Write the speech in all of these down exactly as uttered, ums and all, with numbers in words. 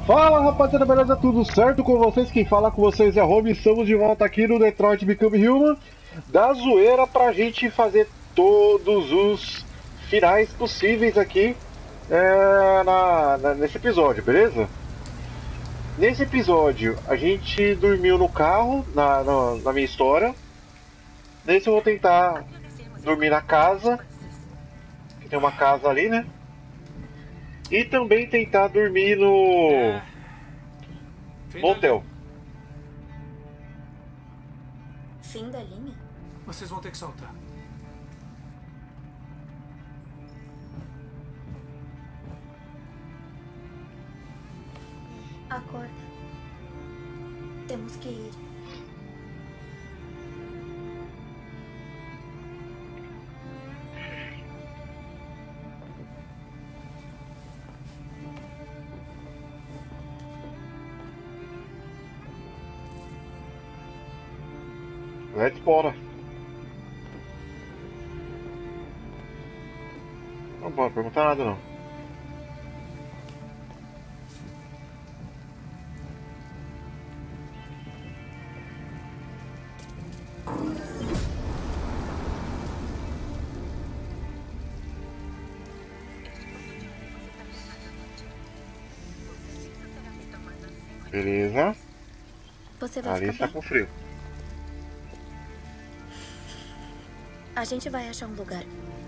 Fala rapaziada, beleza? Tudo certo com vocês? Quem fala com vocês é Rob. Estamos de volta aqui no Detroit Become Human, da zoeira, pra gente fazer todos os finais possíveis aqui é, na, na, nesse episódio, beleza? Nesse episódio a gente dormiu no carro, na, na, na minha história. Nesse eu vou tentar dormir na casa, que tem uma casa ali, né? E também tentar dormir no motel. Fim da linha? Vocês vão ter que saltar. Acorda. Temos que ir. Let's bora. Não pode perguntar nada não. Beleza. Você vai Ali ficar está bem? com frio. A gente vai achar um lugar.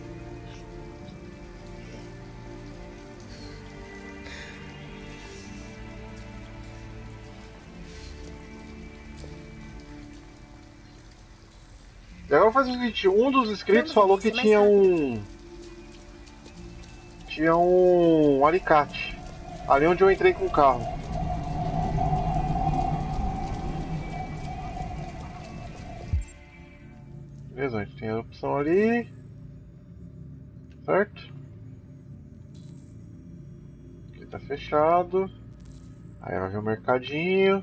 E agora faz o seguinte, um dos inscritos Vamos falou ver que se mais tinha rápido. um... Tinha um alicate. Ali onde eu entrei com o carro. Beleza, a gente tem a opção ali. Certo? Aqui tá fechado. Aí vai vir o mercadinho.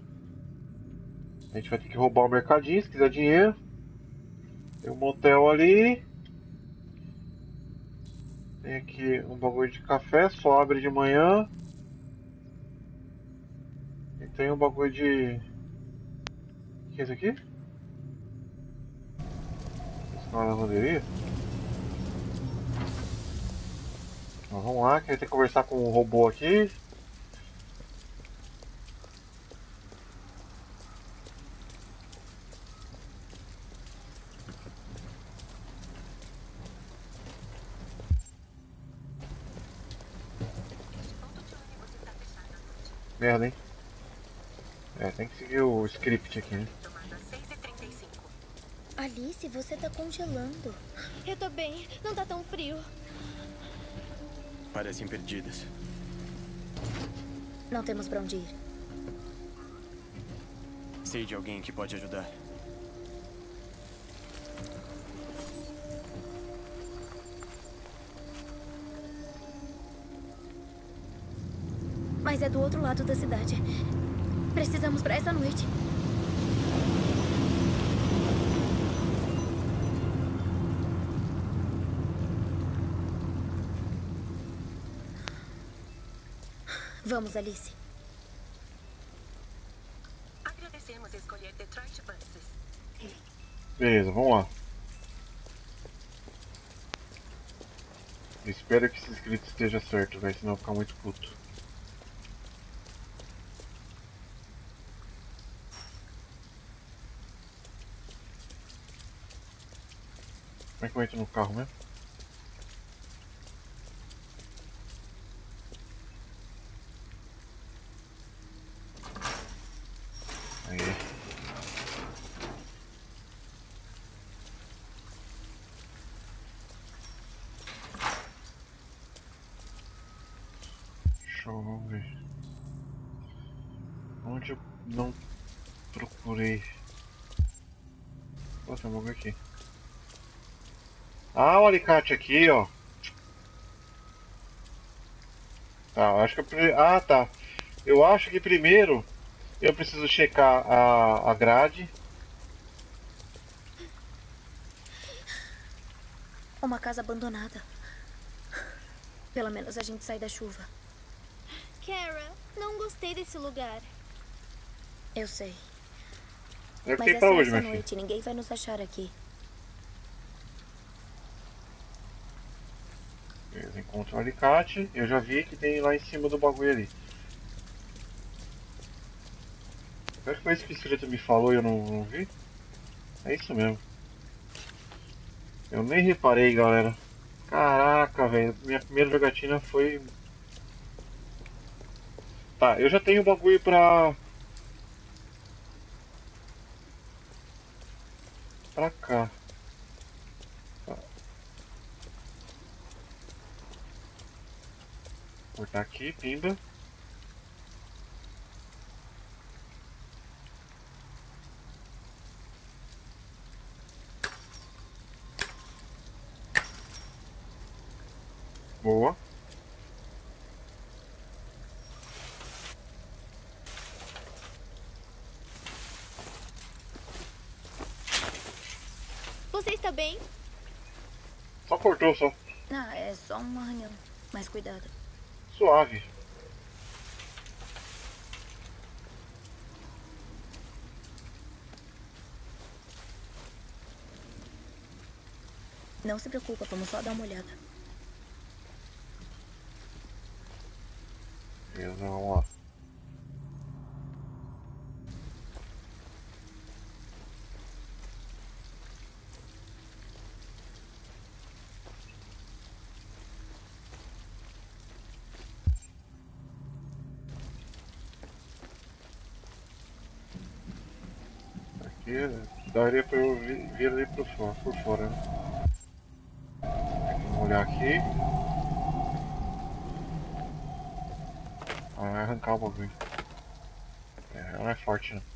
A gente vai ter que roubar o mercadinho se quiser dinheiro. Tem um motel ali. Tem aqui um bagulho de café, só abre de manhã. E tem um bagulho de... O que é isso aqui? Isso não é lavanderia? Então, vamos lá, que a gente tem que conversar com o robô aqui. Merda, hein? É, tem que seguir o script aqui, né? Alice, você tá congelando. Eu tô bem, não tá tão frio. Parecem perdidas. Não temos pra onde ir. Sei de alguém que pode ajudar. Mas é do outro lado da cidade. Precisamos pra essa noite. Vamos, Alice. Agradecemos escolher Detroit Buses. Beleza, vamos lá. Espero que esse script esteja certo, velho, senão eu vou ficar muito puto. Como é que eu entro no carro mesmo? Aí. Deixa eu ver. Onde eu não procurei? Pô, tem um bagulho aqui. Ah, o alicate aqui, ó. Tá, eu acho que eu... pri- Ah, tá. Eu acho que primeiro eu preciso checar a, a grade. Uma casa abandonada. Pelo menos a gente sai da chuva. Kara, Não gostei desse lugar. Eu sei. Eu Mas fiquei é pra só hoje, essa meu filho. noite. Ninguém vai nos achar aqui. Beleza, encontro o alicate. Eu já vi que tem lá em cima do bagulho ali. Será que foi isso que o esqueleto me falou e eu não, não vi? É isso mesmo. Eu nem reparei, galera. Caraca, velho. Minha primeira jogatina foi... Tá, eu já tenho o bagulho pra... Pra cá. Tá. Cortar aqui, pimba. Boa. Você está bem? Só cortou, só. Ah, é só um arranhão. Mas cuidado. Suave. Não se preocupa, vamos só dar uma olhada. Beleza, vamos lá. Aqui daria pra eu vir, vir ali por fora, por fora, né? Vamos olhar aqui. Ah, vai arrancar o bagulho. É, ela não é forte, né?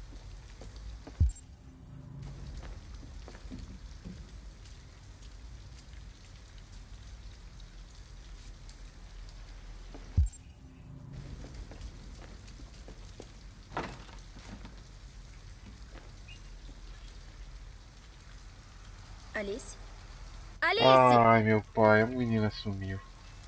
Alice? Alice! Ai, meu pai, a menina sumiu.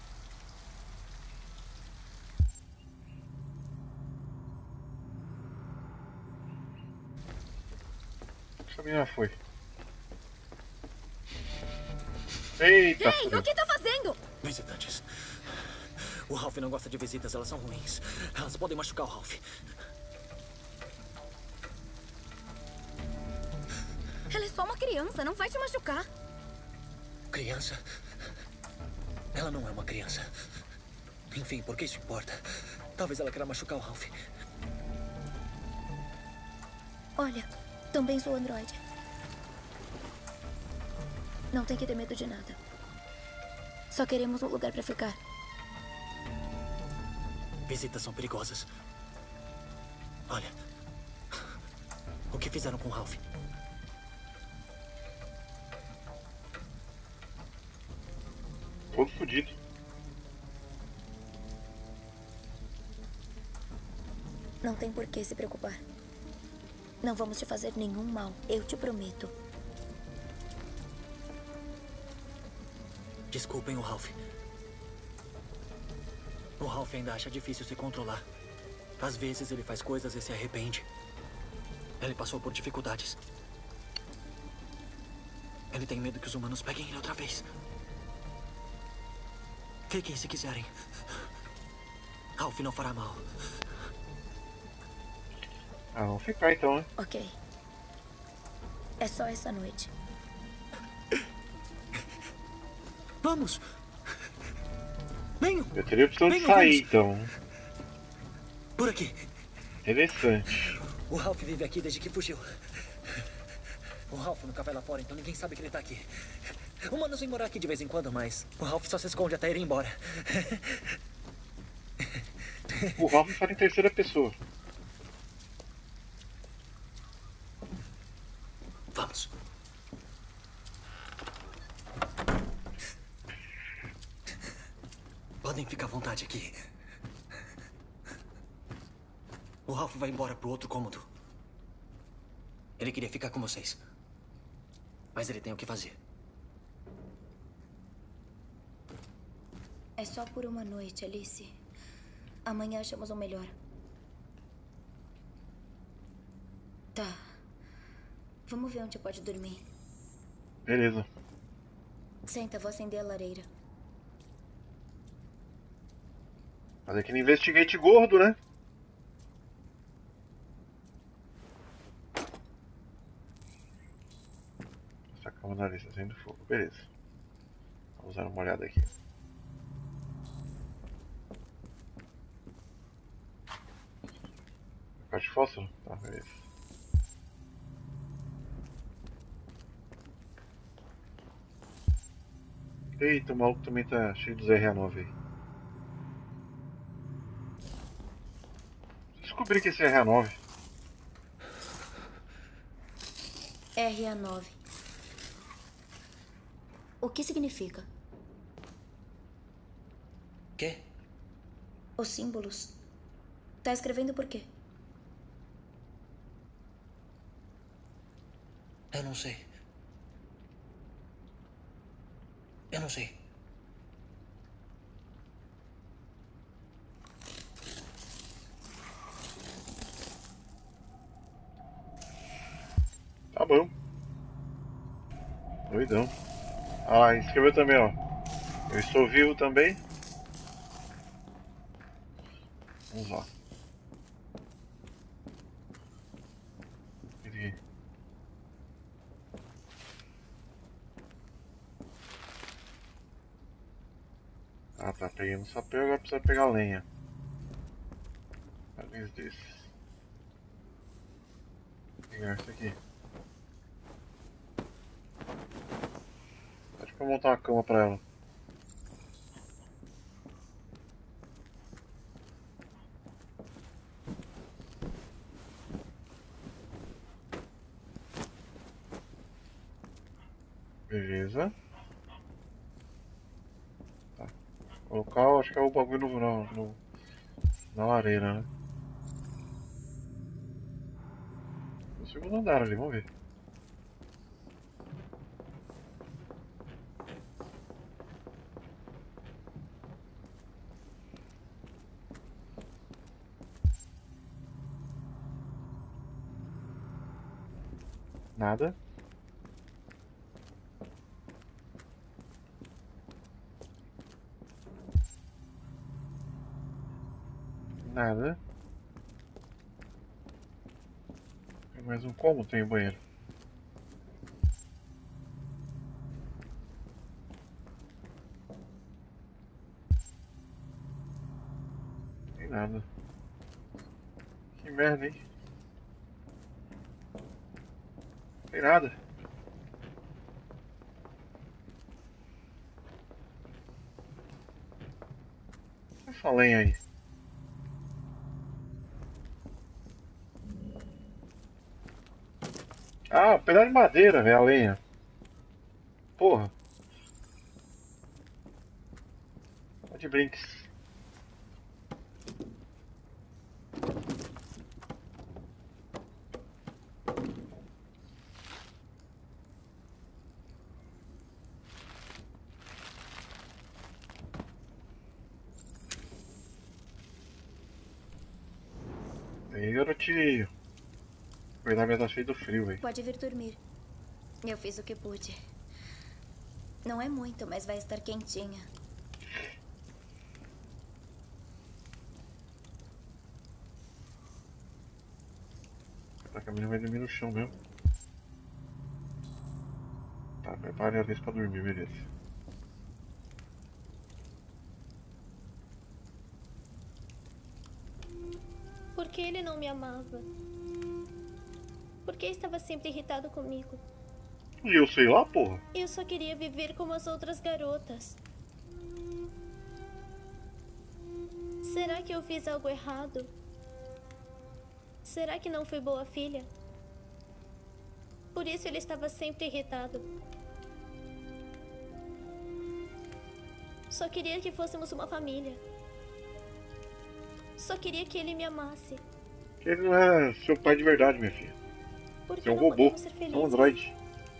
Essa menina foi. Eita, Ei, o que tá fazendo? Visitantes. O Ralph não gosta de visitas, elas são ruins. Elas podem machucar o Ralph. Ela é só uma criança, não vai te machucar. Criança? Ela não é uma criança. Enfim, por que isso importa? Talvez ela queira machucar o Ralph. Olha, também sou androide. Não tem que ter medo de nada. Só queremos um lugar pra ficar. Visitas são perigosas. Olha. O que fizeram com o Ralph? todo fodido. Não tem por que se preocupar. Não vamos te fazer nenhum mal, eu te prometo. Desculpem o Ralph. O Ralph ainda acha difícil se controlar. Às vezes ele faz coisas e se arrepende. Ele passou por dificuldades. Ele tem medo que os humanos peguem ele outra vez. Fiquem se quiserem. Ralph não fará mal. Ah, vamos ficar então, né? Ok. É só essa noite. Vamos! Venham! Eu teria a opção de Venham, sair, vamos. então. Por aqui. Interessante. O Ralph vive aqui desde que fugiu. O Ralph nunca vai lá fora, então ninguém sabe que ele tá aqui. Humanos vêm morar aqui de vez em quando, mas o Ralph só se esconde até ir embora. O Ralph fala em terceira pessoa. Vamos. Podem ficar à vontade aqui. O Ralph vai embora pro outro cômodo. Ele queria ficar com vocês. Mas ele tem o que fazer. É só por uma noite, Alice. Amanhã achamos o melhor. Tá. Vamos ver onde pode dormir. Beleza. Senta, vou acender a lareira. Fazer aquele investigate gordo, né? Essa cama na lista, acende fogo. Beleza. Vamos dar uma olhada aqui. Caixa de fósforo? Tá, beleza. Eita, o maluco também tá cheio dos R A nove aí. Descobri que esse é R A nove. R A nove. O que significa? Quê? Os símbolos. Tá escrevendo por quê? Eu não sei. Eu não sei. Tá bom. Doidão. Ah lá, escreveu também, ó. Eu estou vivo também. Vamos lá. Aqui. Ah, tá pegando sapé, agora precisa pegar lenha. Talvez desses. Vou pegar isso aqui. Acho que vou montar uma cama pra ela. Beleza. Tá. Colocar, acho que é o bagulho no, no, no, na lareira, né? No segundo andar ali, vamos ver. Nada. Nada. Tem mais um como tem banheiro? Tem nada. Que merda, hein? Tem nada. Essa lenha aí. Ah, pedaço de madeira, velho, a lenha. Porra. Tá de brinks. E aí, garotinho? Cuidar, minha tá cheio do frio, velho. Pode vir dormir. Eu fiz o que pude. Não é muito, mas vai estar quentinha. Tá, que a menina vai dormir no chão mesmo. Tá, prepare a vez pra dormir, beleza. Por que ele não me amava? Por que estava sempre irritado comigo? E eu sei lá, porra. Eu só queria viver como as outras garotas. Será que eu fiz algo errado? Será que não fui boa filha? Por isso ele estava sempre irritado. Só queria que fôssemos uma família. Só queria que ele me amasse. Ele não é seu pai de verdade, minha filha. Por Você que é um não robô, podemos ser é um felizes? androide.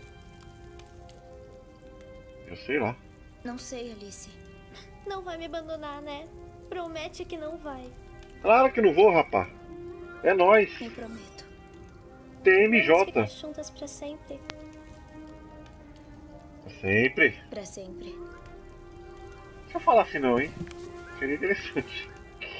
Eu sei lá. Não sei, Alice. Não vai me abandonar, né? Promete que não vai. Claro que não vou, rapá. É nóis. Me prometo. T M Vamos J. ficar juntas pra sempre. Sempre. Pra sempre. Deixa eu falar assim não, hein? Seria interessante.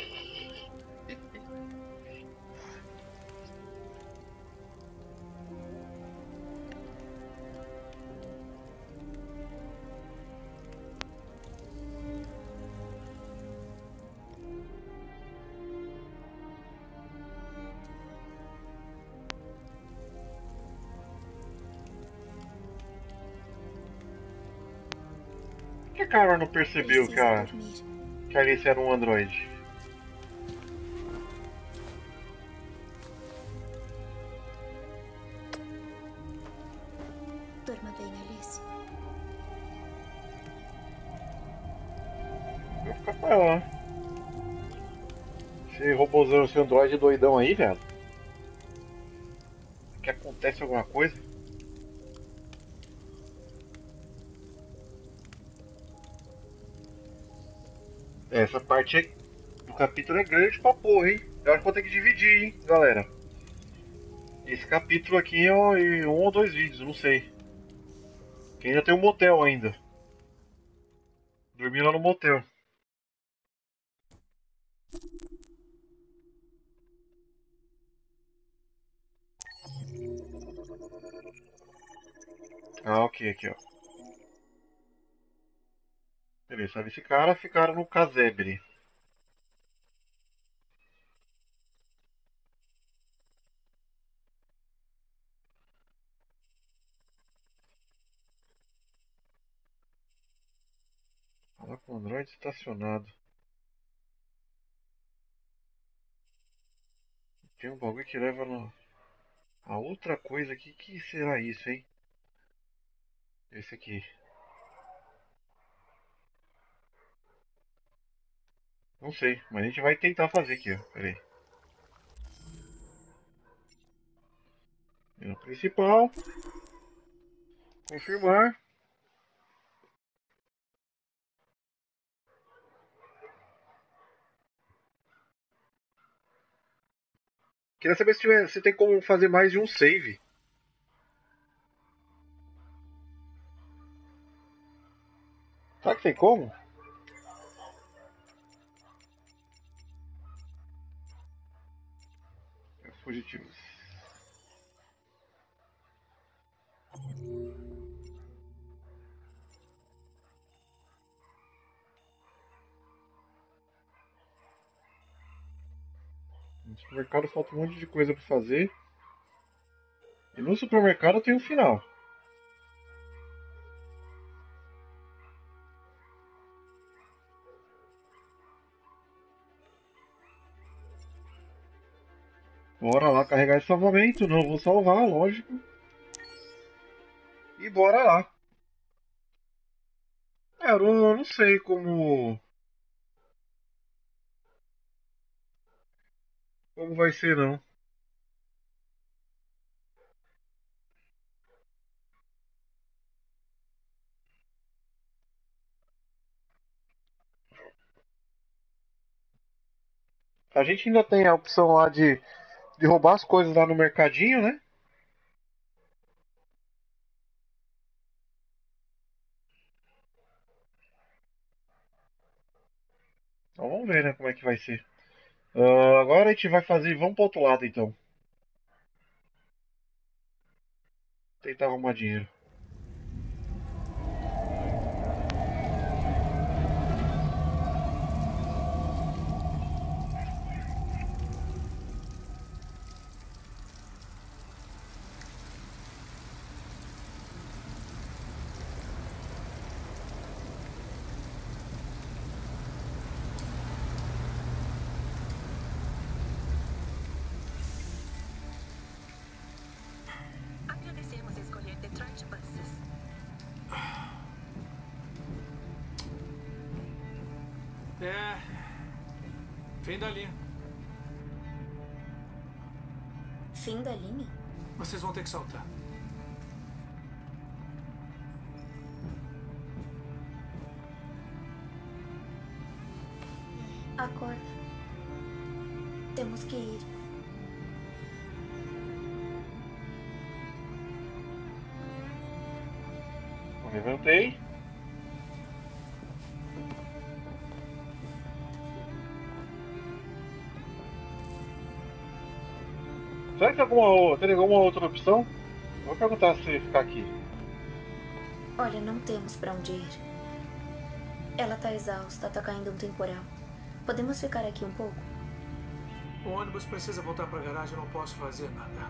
Por que a Carol não percebeu que a, Precisa dormir. que a Alice era um androide? Durma bem, Alice. Eu vou ficar com ela. Esse robôzão, esse androide doidão aí, velho. Que acontece alguma coisa? Essa parte aí do capítulo é grande pra porra, hein? Eu acho que vou ter que dividir, hein, galera. Esse capítulo aqui é em um ou dois vídeos, não sei. Que ainda tem um motel ainda. Dormi lá no motel. Ah, ok, aqui ó. Beleza, sabe, esse cara ficaram no casebre. Fala com o Android estacionado. Tem um bagulho que leva no... A outra coisa aqui, que será isso, hein? Esse aqui. Não sei, mas a gente vai tentar fazer aqui, ó. Pera aí. Menu principal. Confirmar. Queria saber se, tiver, se tem como fazer mais de um save. Será que tem como? Fugitivos. No supermercado falta um monte de coisa pra fazer. E no supermercado tem um final. Bora lá carregar esse salvamento. Não vou salvar, lógico. E bora lá. É, eu não, eu não sei como. Como vai ser, não. A gente ainda tem a opção lá de, de roubar as coisas lá no mercadinho, né? Então vamos ver, né, como é que vai ser. Ah, agora a gente vai fazer. Vamos pro outro lado então. Tentar arrumar dinheiro. Agradecemos escolher Detroit Buses. É. Fim da linha. Fim da linha? Vocês vão ter que saltar. Acorda. Temos que ir. Levantei. Será que tem alguma, tem alguma outra opção? Vou perguntar se ficar aqui. Olha, não temos pra onde ir. Ela tá exausta, tá caindo um temporal. Podemos ficar aqui um pouco? O ônibus precisa voltar pra garagem, eu não posso fazer nada.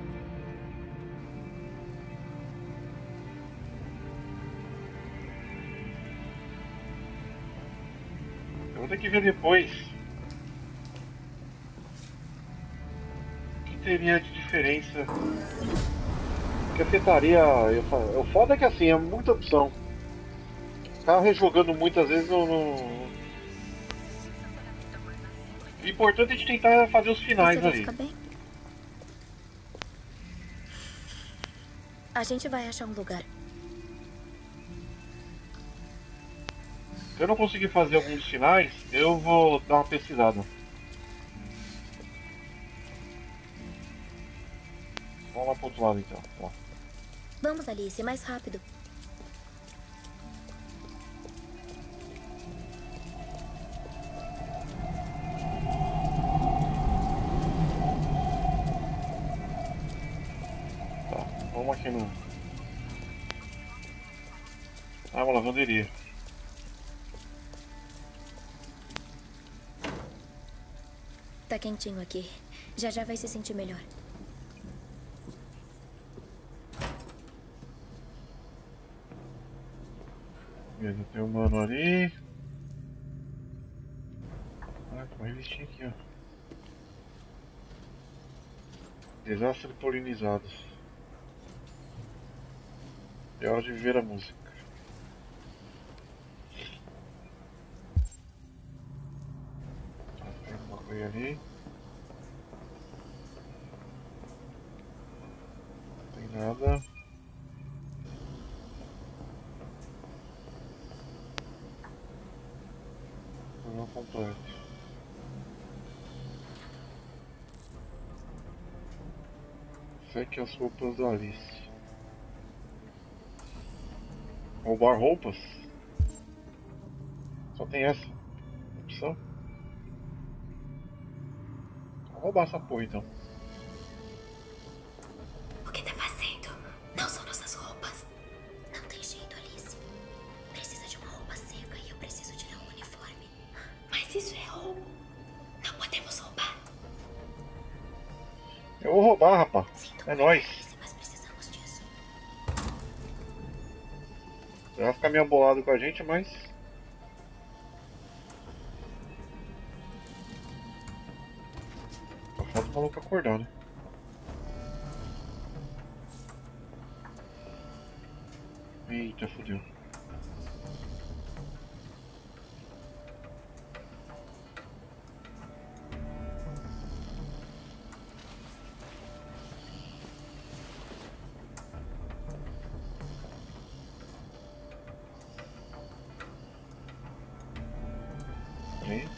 Eu vou ter que ver depois. O que teria de diferença? Que afetaria. O foda é que assim, é muita opção. Ficar rejogando muitas vezes não. não... O importante é a gente tentar fazer os finais Você vai ali. ficar bem? A gente vai achar um lugar. Se eu não conseguir fazer alguns finais, eu vou dar uma pesquisada. Vamos lá pro outro lado então. Ó. Vamos, Alice, mais rápido. Tá, vamos aqui no... Ah, uma lavanderia. Tá quentinho aqui. Já já vai se sentir melhor. Beleza, tem um mano ali. Ah, com uma revistinha aqui, ó. Desastre polinizados. É hora de viver a música. Tá, tem uma coisa ali. Não tem nada. Não completo. Seque as roupas da Alice. Roubar roupas? Só tem essa opção? Vou roubar essa porra então. O que tá fazendo? Não são nossas roupas. Não tem jeito, Alice. Precisa de uma roupa seca e eu preciso tirar um uniforme. Mas isso é roubo. Não podemos roubar. Eu vou roubar, rapaz. Sinto É muito, nóis. Alice, mas precisamos disso. Você vai ficar meio bolado com a gente, mas... Só falta o maluco acordar, né? Eita, fodeu. Aí.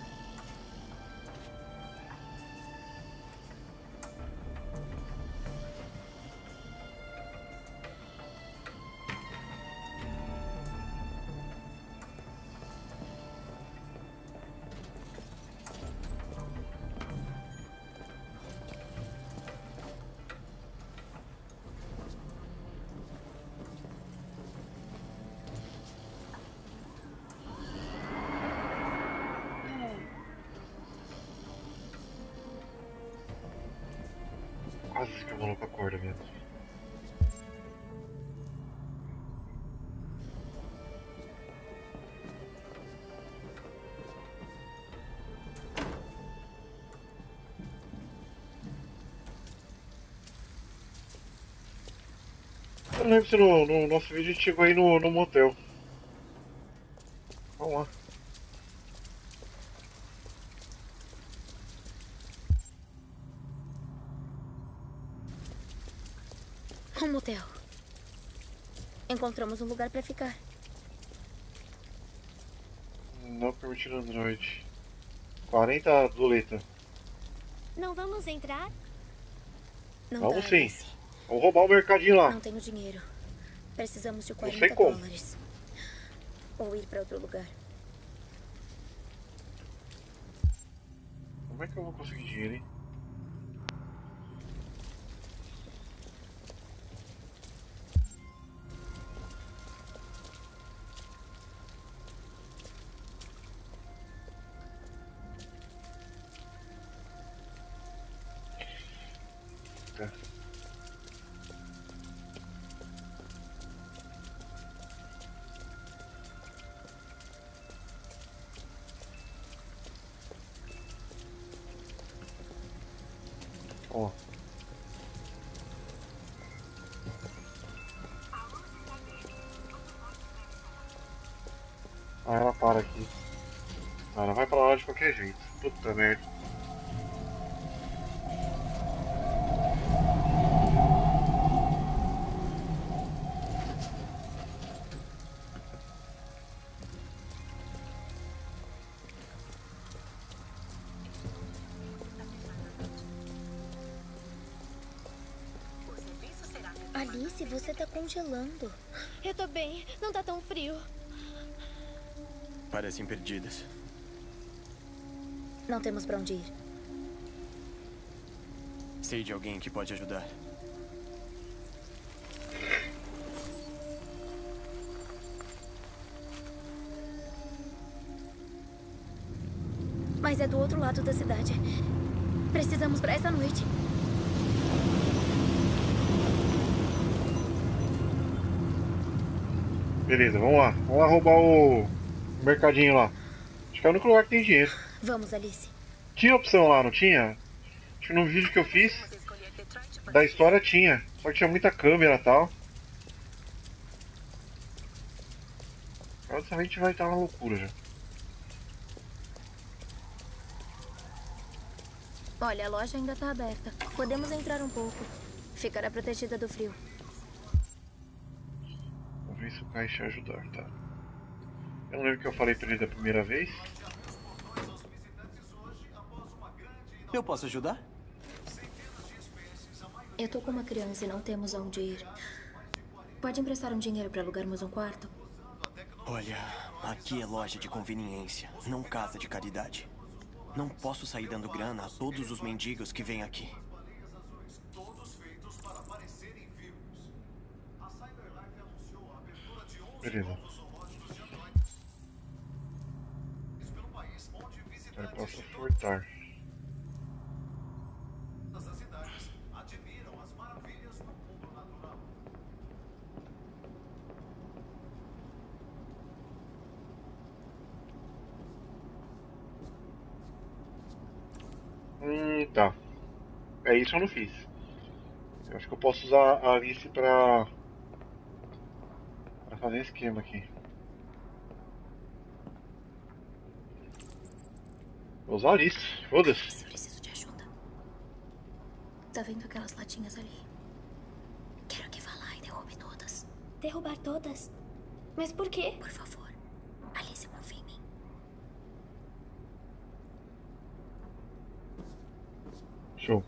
Quase que o maluco acorda mesmo. Eu não lembro se no, no nosso vídeo a gente chegou aí no, no motel. Vamos lá. Um motel. Encontramos um lugar pra ficar. Não permitindo Android. quarenta doleta. Não vamos entrar? Não Vamos dá, sim. Alice. Vamos roubar o mercadinho lá. Não tenho dinheiro. Precisamos de Não sei quarenta como. dólares. Ou ir para outro lugar. Como é que eu vou conseguir dinheiro, hein? Tá. Ó. Ah, ela para aqui. Ah, ela vai pra lá de qualquer jeito. Puta merda. O serviço será Alice, você tá congelando. Eu tô bem. Não tá tão frio. Parecem perdidas. Não temos pra onde ir. Sei de alguém que pode ajudar. Mas é do outro lado da cidade. Precisamos pra essa noite. Beleza, vamos lá. Vamos lá roubar o mercadinho lá. Acho que é o único lugar que tem dinheiro. Vamos, Alice. Tinha opção lá, não tinha? Acho que no vídeo que eu fiz Vamos escolher Detroit da Buses. história tinha. Só que tinha muita câmera e tal. Basicamente vai estar uma loucura já. Olha, a loja ainda tá aberta. Podemos entrar um pouco. Ficará protegida do frio. Vamos ver se o caixa ajudar, tá? Eu não lembro o que eu falei pra ele da primeira vez. Eu posso ajudar? Eu tô com uma criança e não temos aonde ir. Pode emprestar um dinheiro pra alugarmos um quarto? Olha, aqui é loja de conveniência, não casa de caridade. Não posso sair dando grana a todos os mendigos que vêm aqui. Beleza. Eu posso furtar. Hum, tá. É isso eu não fiz. Eu acho que eu posso usar a Alice pra, pra fazer esquema aqui. Vou usar a Alice, foda-se. Preciso de ajuda. Tá vendo aquelas latinhas ali? Quero que vá lá e derrube todas. Derrubar todas? Mas por quê? Por favor. Alice, confia em mim. Show.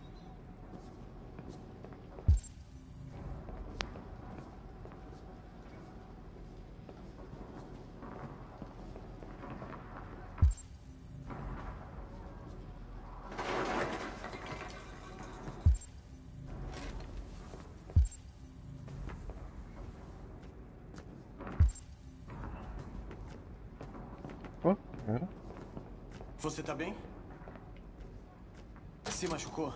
Ó, era. Você tá bem? Se machucou?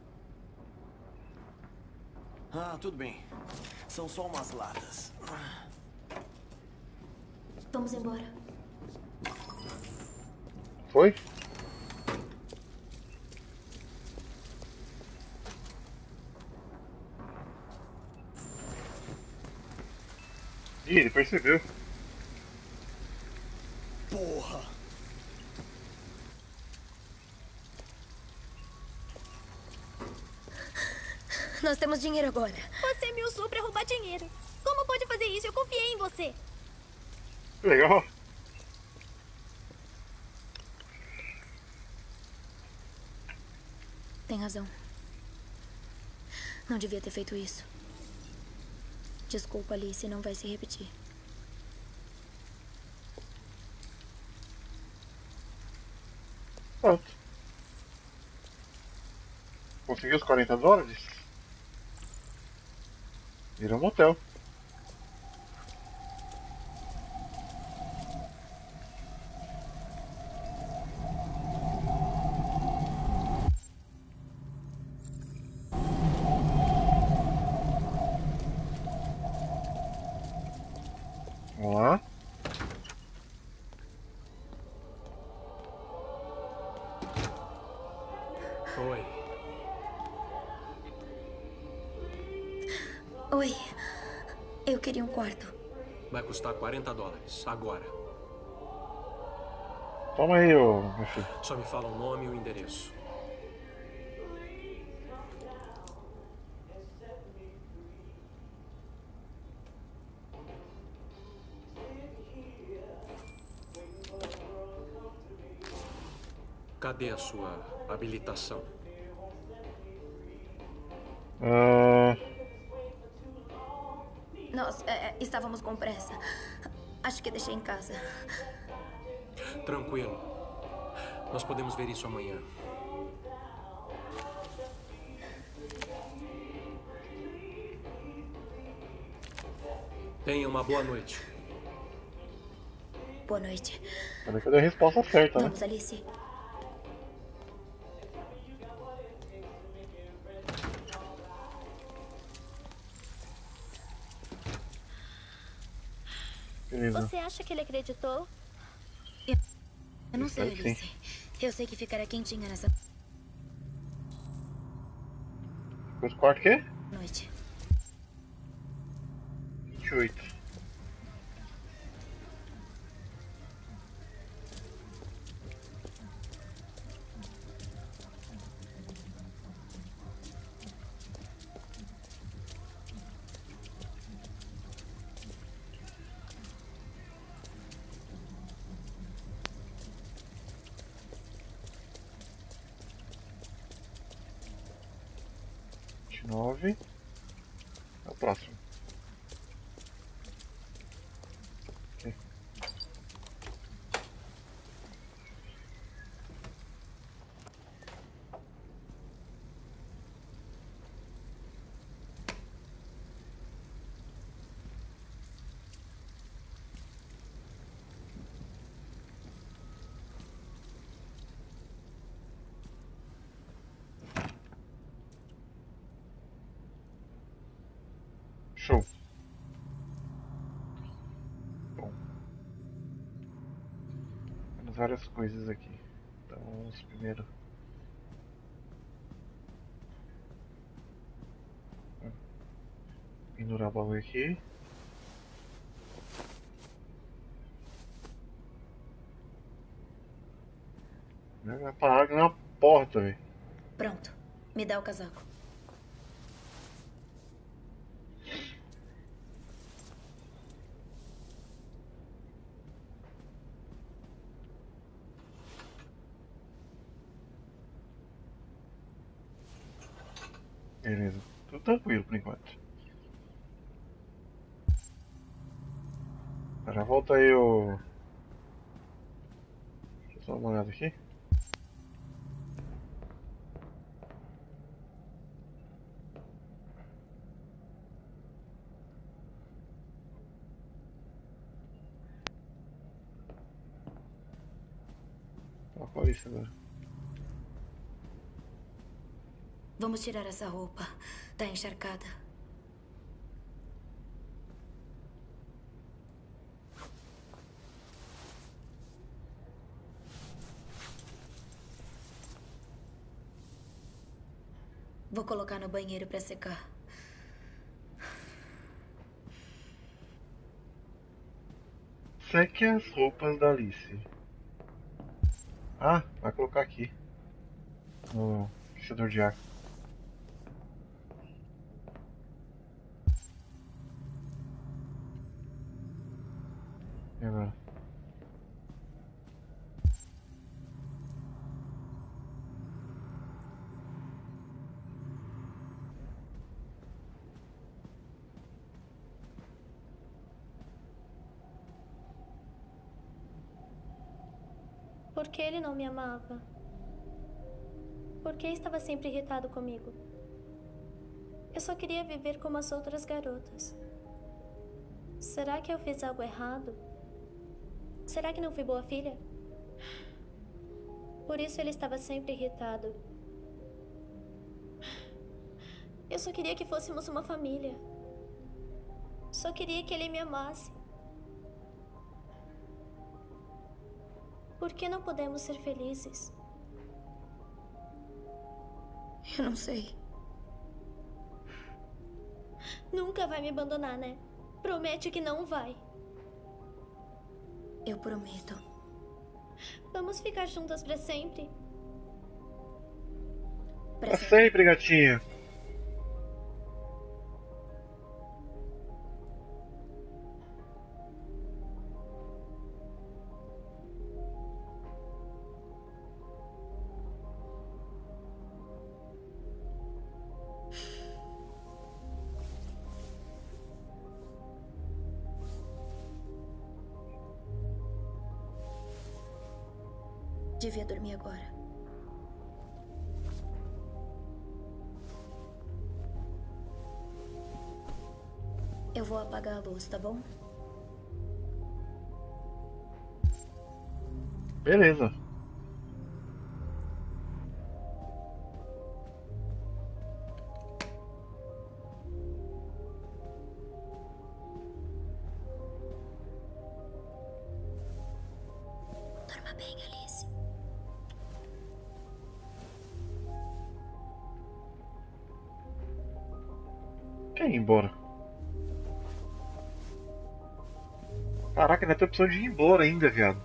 Ah, tudo bem. São só umas latas. Vamos embora. Foi? Ih, ele percebeu. Porra! Nós temos dinheiro agora. Você me usou pra roubar dinheiro. Como pode fazer isso? Eu confiei em você. Legal. Tem razão. Não devia ter feito isso. Desculpa, Alice, não vai se repetir. Pronto. Conseguiu os quarenta dólares? Vira um motel. Vamos lá. Oi. Oi. Eu queria um quarto. Vai custar quarenta dólares. Agora. Toma aí, ô, meu filho. Só me fala o nome e o endereço. Cadê a sua habilitação? Ah, Nós é, estávamos com pressa. Acho que deixei em casa. Tranquilo. Nós podemos ver isso amanhã. Tenha uma boa noite. Boa noite. Cadê que eu dei a resposta certa, né? Vamos, Alice. Beleza. Você acha que ele acreditou? Eu não sei, Espero que Alice. Eu sei que ficará quentinha nessa Depois quarto o quê? noite. vinte e oito. vinte e nove. É o próximo. Ok. Show. Bom. Temos várias coisas aqui. Então vamos primeiro. Pendurar o bagulho aqui. Vai parar aqui na porta, velho. Pronto. Me dá o casaco. Beleza. Tudo tranquilo por enquanto. Já volta aí o. Deixa eu só dar uma olhada aqui. Tá com isso agora. Vamos tirar essa roupa. Tá encharcada. Vou colocar no banheiro pra secar. Seque as roupas da Alice. Ah, vai colocar aqui. No aquecedor de ar. E agora? Por que ele não me amava? Por que estava sempre irritado comigo? Eu só queria viver como as outras garotas. Será que eu fiz algo errado? Será que não fui boa filha? Por isso ele estava sempre irritado. Eu só queria que fôssemos uma família. Só queria que ele me amasse. Por que não podemos ser felizes? Eu não sei. Nunca vai me abandonar, né? Promete que não vai. Eu prometo. Vamos ficar juntas pra sempre? Pra sempre, gatinha. Devia dormir agora. Eu vou apagar a luz, tá bom? Beleza. Durma bem, Alice. Quer ir embora? Caraca, ainda tem opção de ir embora ainda, viado.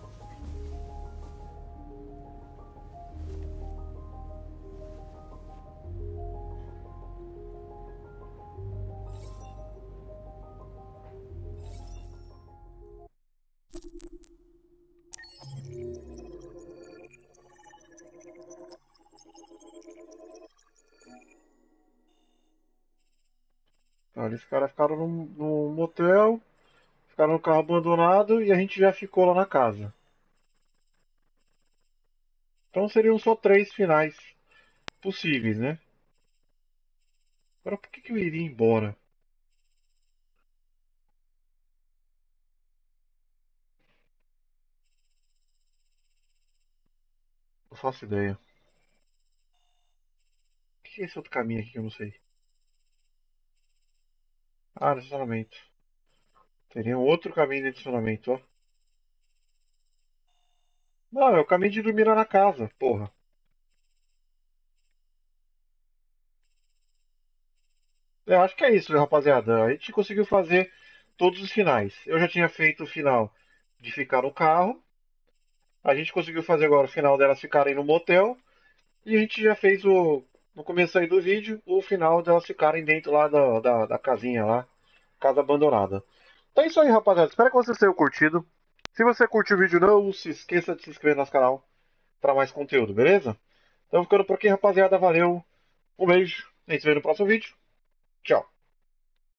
Então, eles caras ficaram num, num motel, ficaram no carro abandonado e a gente já ficou lá na casa. Então seriam só três finais possíveis, né? Agora por que, que eu iria embora? Não faço ideia. O que é esse outro caminho aqui que eu não sei? Ah, no estacionamento. Teria um outro caminho de estacionamento, ó. Não, é o caminho de dormir lá na casa, porra. Eu acho que é isso, né, rapaziada. A gente conseguiu fazer todos os finais. Eu já tinha feito o final de ficar no carro. A gente conseguiu fazer agora o final delas ficarem no motel. E a gente já fez o. No começo aí do vídeo, o final delas ficarem dentro lá da, da, da casinha lá. Casa abandonada. Então é isso aí, rapaziada. Espero que vocês tenham curtido. Se você curtiu o vídeo, não se esqueça de se inscrever no nosso canal para mais conteúdo, beleza? Então ficando por aqui, rapaziada. Valeu. Um beijo. A gente se vê no próximo vídeo. Tchau.